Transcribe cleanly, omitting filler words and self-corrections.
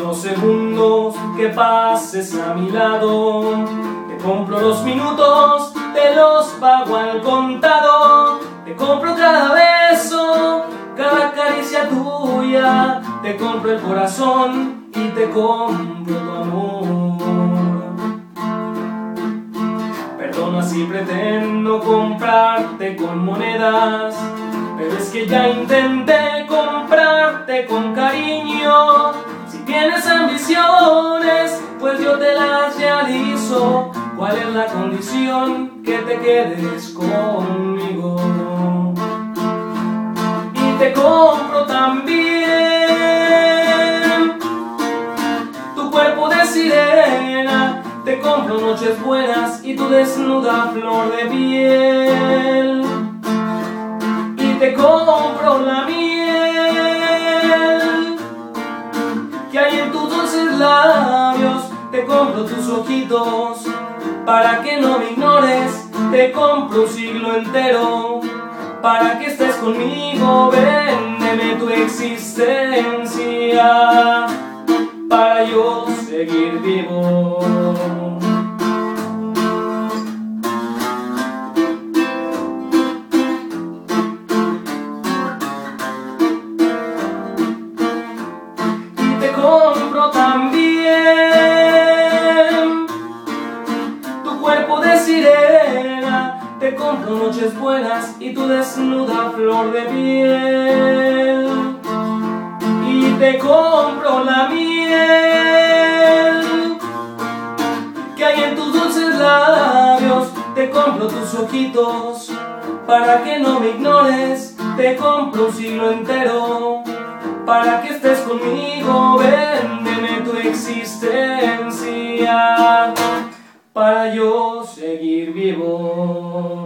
los segundos que pases a mi lado. Te compro los minutos, te los pago al contado. Te compro cada beso, cada caricia tuya. Te compro el corazón y te compro tu amor. Perdona si pretendo comprarte con monedas, pero es que ya intenté comprarte con cariño. Si tienes ambiciones, pues yo te las realizo. ¿Cuál es la condición? Que te quedes conmigo. Y te compro también tu cuerpo de sirena. Te compro noches buenas y tu desnuda flor de piel. Y te compro la miel que hay en tus dulces labios. Te compro tus ojitos para que no me ignores. Te compro un siglo entero para que estés conmigo. Véndeme tu existencia para yo seguir vivo. Compro también tu cuerpo de sirena. Te compro noches buenas y tu desnuda flor de piel. Y te compro la miel que hay en tus dulces labios. Te compro tus ojitos para que no me ignores. Te compro un siglo entero para que estés conmigo. Véndeme tu existencia para yo seguir vivo.